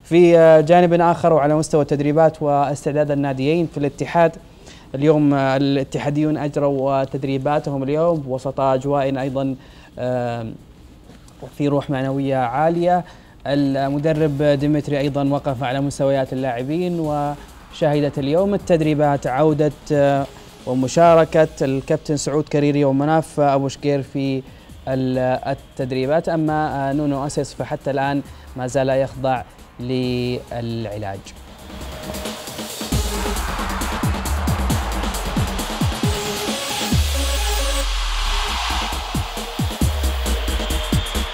في جانب آخر وعلى مستوى التدريبات واستعداد الناديين في الاتحاد، اليوم الاتحاديون أجروا تدريباتهم اليوم وسط أجواء أيضا في روح معنوية عالية. المدرب ديمتري أيضا وقف على مستويات اللاعبين، وشهدت اليوم التدريبات عودة ومشاركة الكابتن سعود كريري ومناف أبو شقير في التدريبات. أما نونو أسيس فحتى الآن ما زال يخضع للعلاج.